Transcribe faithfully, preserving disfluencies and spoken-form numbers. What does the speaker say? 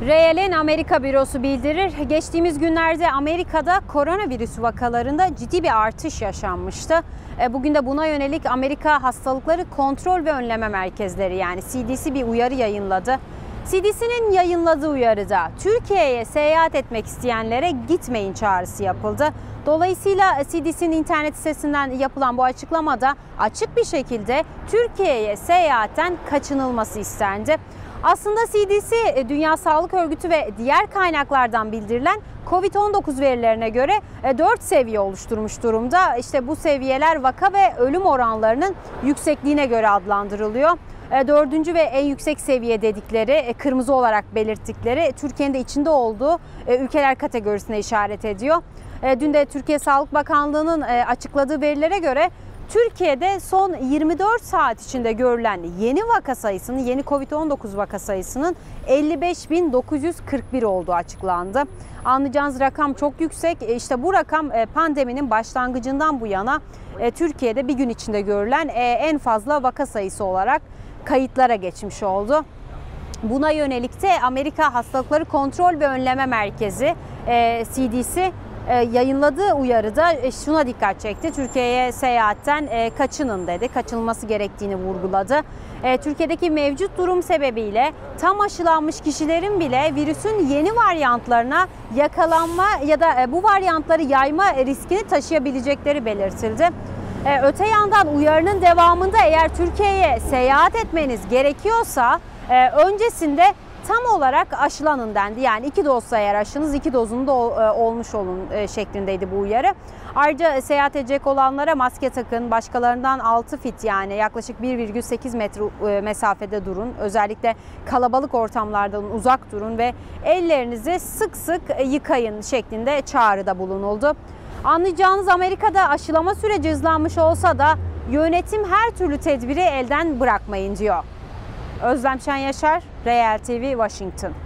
Reel'in Amerika bürosu bildirir. Geçtiğimiz günlerde Amerika'da koronavirüs vakalarında ciddi bir artış yaşanmıştı. Bugün de buna yönelik Amerika Hastalıkları Kontrol ve Önleme Merkezleri yani C D C bir uyarı yayınladı. C D C'nin yayınladığı uyarıda Türkiye'ye seyahat etmek isteyenlere gitmeyin çağrısı yapıldı. Dolayısıyla C D C'nin internet sitesinden yapılan bu açıklamada açık bir şekilde Türkiye'ye seyahatten kaçınılması istendi. Aslında C D C, Dünya Sağlık Örgütü ve diğer kaynaklardan bildirilen Covid on dokuz verilerine göre dört seviye oluşturmuş durumda. İşte bu seviyeler vaka ve ölüm oranlarının yüksekliğine göre adlandırılıyor. Dördüncü ve en yüksek seviye dedikleri, kırmızı olarak belirttikleri Türkiye'nin de içinde olduğu ülkeler kategorisine işaret ediyor. Dün de Türkiye Sağlık Bakanlığı'nın açıkladığı verilere göre Türkiye'de son yirmi dört saat içinde görülen yeni vaka sayısının, yeni Covid on dokuz vaka sayısının elli beş bin dokuz yüz kırk bir olduğu açıklandı. Anlayacağınız rakam çok yüksek. İşte bu rakam pandeminin başlangıcından bu yana Türkiye'de bir gün içinde görülen en fazla vaka sayısı olarak kayıtlara geçmiş oldu. Buna yönelik de Amerika Hastalıkları Kontrol ve Önleme Merkezi C D C yayınladığı uyarıda şuna dikkat çekti. Türkiye'ye seyahatten kaçının dedi. Kaçınılması gerektiğini vurguladı. Türkiye'deki mevcut durum sebebiyle tam aşılanmış kişilerin bile virüsün yeni varyantlarına yakalanma ya da bu varyantları yayma riskini taşıyabilecekleri belirtildi. Öte yandan uyarının devamında eğer Türkiye'ye seyahat etmeniz gerekiyorsa öncesinde tam olarak aşılanın dendi. Yani iki dozsa eğer aşınız iki dozunu da olmuş olun şeklindeydi bu uyarı. Ayrıca seyahat edecek olanlara maske takın, başkalarından altı fit yani yaklaşık bir virgül sekiz metre mesafede durun. Özellikle kalabalık ortamlardan uzak durun ve ellerinizi sık sık yıkayın şeklinde çağrıda bulunuldu. Anlayacağınız Amerika'da aşılama süreci hızlanmış olsa da yönetim her türlü tedbiri elden bırakmayın diyor. Özlem Şen Yaşar, Reel T V, Washington.